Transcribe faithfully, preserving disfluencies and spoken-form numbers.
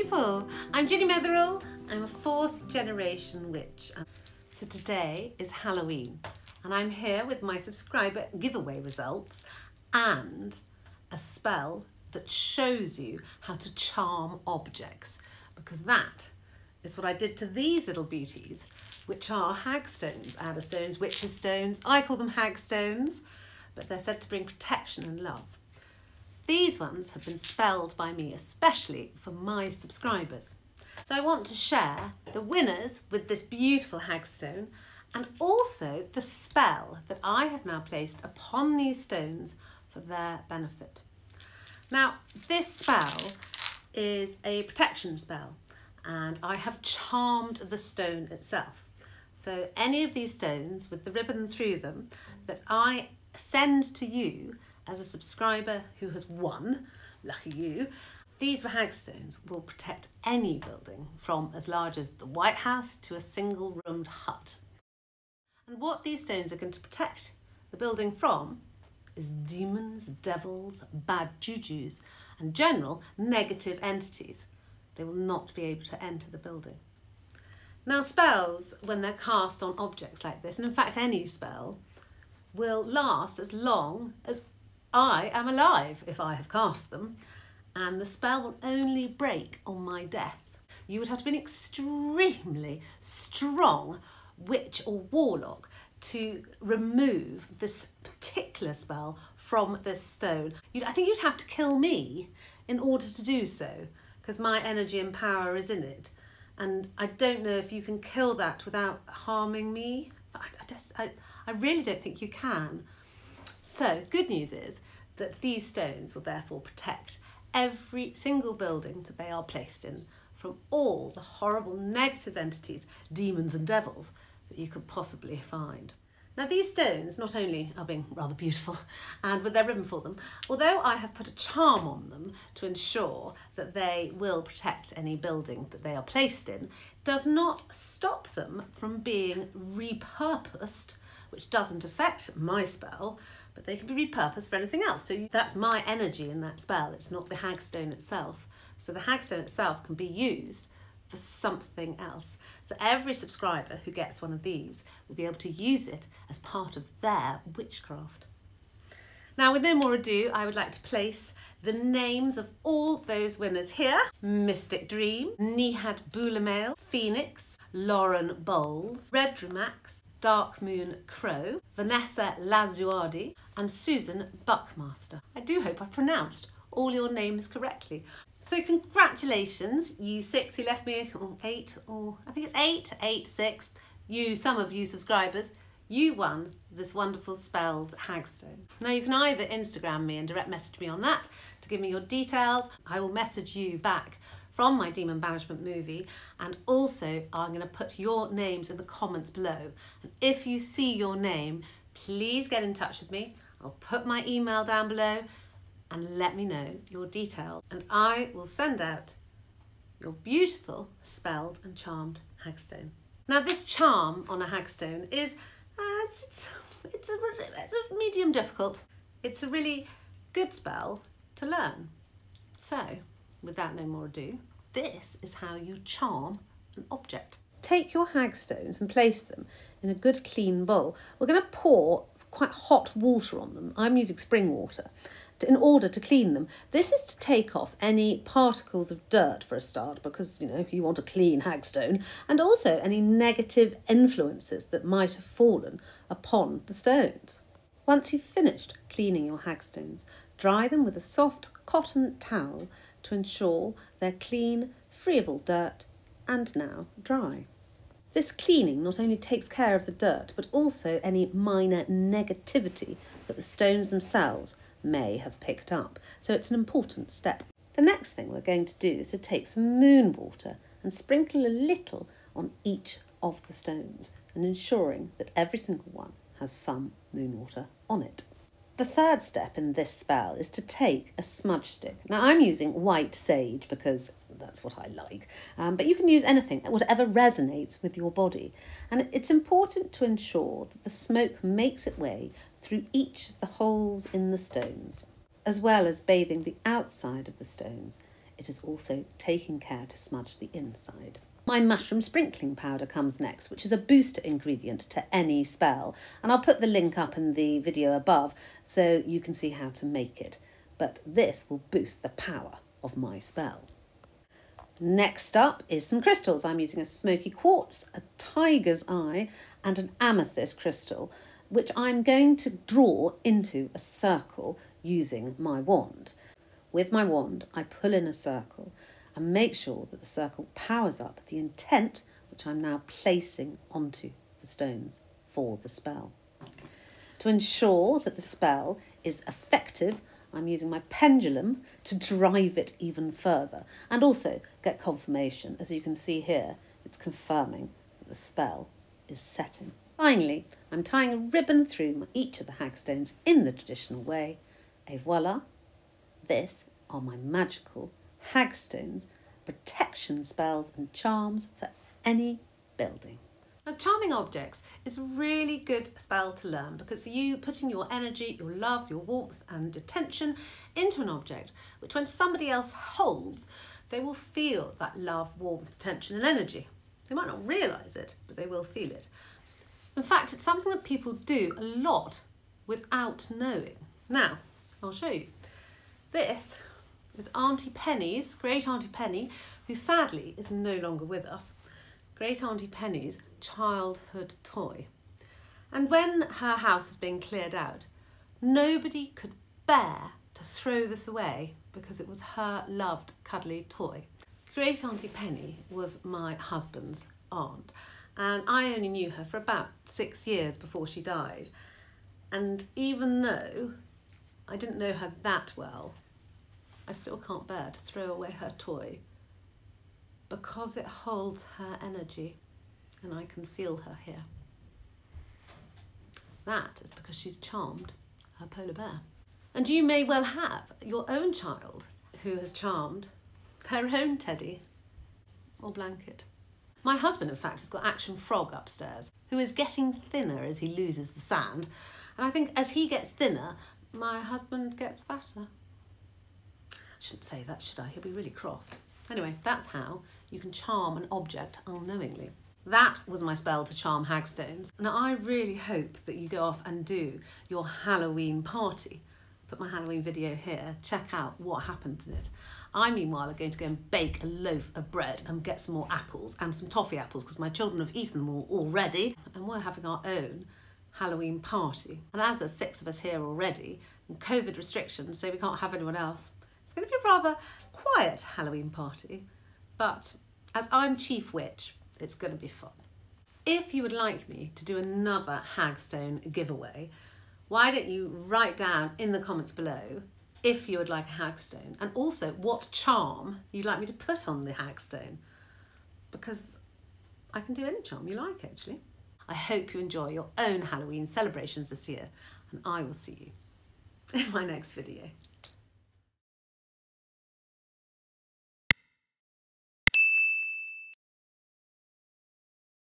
people, I'm Ginnymetheral. I'm a fourth generation witch. So today is Halloween and I'm here with my subscriber giveaway results and a spell that shows you how to charm objects, because that is what I did to these little beauties, which are hagstones, adder stones, witches stones. I call them hagstones, but they're said to bring protection and love. These ones have been spelled by me especially for my subscribers. So I want to share the winners with this beautiful hagstone and also the spell that I have now placed upon these stones for their benefit. Now, this spell is a protection spell and I have charmed the stone itself. So any of these stones with the ribbon through them that I send to you as a subscriber who has won, lucky you, these hagstones will protect any building from as large as the White House to a single roomed hut. And what these stones are going to protect the building from is demons, devils, bad jujus and general negative entities. They will not be able to enter the building. Now, spells, when they're cast on objects like this, and in fact any spell, will last as long as I am alive if I have cast them, and the spell will only break on my death. You would have to be an extremely strong witch or warlock to remove this particular spell from this stone. You'd, I think you'd have to kill me in order to do so, because my energy and power is in it. And I don't know if you can kill that without harming me. I, I, just, I, I really don't think you can. So, good news is that these stones will therefore protect every single building that they are placed in from all the horrible negative entities, demons and devils, that you could possibly find. Now, these stones not only are being rather beautiful and with their ribbon for them, although I have put a charm on them to ensure that they will protect any building that they are placed in, does not stop them from being repurposed, which doesn't affect my spell, but they can be repurposed for anything else. So that's my energy in that spell. It's not the hagstone itself. So the hagstone itself can be used for something else. So every subscriber who gets one of these will be able to use it as part of their witchcraft. Now, with no more ado, I would like to place the names of all those winners here. Mystic Dream, Nihad Boulamail, Phoenix, Lauren Bowles, Redrumax, Darkmoon Crow, Vanessa Lazuardi and Susan Buckmaster. I do hope I pronounced all your names correctly. So congratulations, you six who left me, or eight, or I think it's eight, eight, six, you, some of you subscribers, you won this wonderful spelled hagstone. Now you can either Instagram me and direct message me on that to give me your details. I will message you back from my demon banishment movie, and also I'm going to put your names in the comments below. And if you see your name, please get in touch with me. I'll put my email down below and let me know your details, and I will send out your beautiful spelled and charmed hagstone. Now, this charm on a hagstone is uh, it's, it's, it's, a, it's a medium difficult. It's a really good spell to learn. So, without no more ado, this is how you charm an object. Take your hagstones and place them in a good clean bowl. We're going to pour quite hot water on them. I'm using spring water in order to clean them. This is to take off any particles of dirt for a start, because, you know, you want a clean hagstone, and also any negative influences that might have fallen upon the stones. Once you've finished cleaning your hagstones, dry them with a soft cotton towel to ensure they're clean, free of all dirt, and now dry. This cleaning not only takes care of the dirt, but also any minor negativity that the stones themselves may have picked up. So it's an important step. The next thing we're going to do is to take some moon water and sprinkle a little on each of the stones, and ensuring that every single one has some moon water on it. The third step in this spell is to take a smudge stick. Now, I'm using white sage because that's what I like, um, but you can use anything, whatever resonates with your body. And it's important to ensure that the smoke makes its way through each of the holes in the stones, as well as bathing the outside of the stones it is also taking care to smudge the inside. My mushroom sprinkling powder comes next, which is a booster ingredient to any spell. And I'll put the link up in the video above so you can see how to make it. But this will boost the power of my spell. Next up is some crystals. I'm using a smoky quartz, a tiger's eye, and an amethyst crystal, which I'm going to draw into a circle using my wand. With my wand, I pull in a circle and make sure that the circle powers up the intent which I'm now placing onto the stones for the spell. To ensure that the spell is effective, I'm using my pendulum to drive it even further and also get confirmation. As you can see here, it's confirming that the spell is setting. Finally, I'm tying a ribbon through each of the hagstones in the traditional way. Et voila! This are my magical hagstones, protection spells and charms for any building. Now, charming objects is a really good spell to learn because you putting your energy, your love, your warmth and attention into an object, which when somebody else holds, they will feel that love, warmth, attention and energy. They might not realise it, but they will feel it. In fact, it's something that people do a lot without knowing. Now, I'll show you. This is Auntie Penny's, Great Auntie Penny, who sadly is no longer with us. Great Auntie Penny's childhood toy. And when her house was being cleared out, nobody could bear to throw this away because it was her loved cuddly toy. Great Auntie Penny was my husband's aunt, and I only knew her for about six years before she died. And even though I didn't know her that well, I still can't bear to throw away her toy because it holds her energy and I can feel her here. That is because she's charmed her polar bear. And you may well have your own child who has charmed their own teddy or blanket. My husband, in fact, has got Action Frog upstairs, who is getting thinner as he loses the sand. And I think as he gets thinner, my husband gets fatter. I shouldn't say that, should I? He'll be really cross. Anyway, that's how you can charm an object unknowingly. That was my spell to charm hagstones. Now, I really hope that you go off and do your Halloween party. Put my Halloween video here, check out what happens in it. I, meanwhile, are going to go and bake a loaf of bread and get some more apples and some toffee apples because my children have eaten them all already. And we're having our own Halloween party. And as there's six of us here already, and COVID restrictions, so we can't have anyone else, it's going to be a rather quiet Halloween party. But as I'm chief witch, it's going to be fun. If you would like me to do another hagstone giveaway, why don't you write down in the comments below if you would like a hagstone and also what charm you'd like me to put on the hagstone, because I can do any charm you like actually. I hope you enjoy your own Halloween celebrations this year and I will see you in my next video.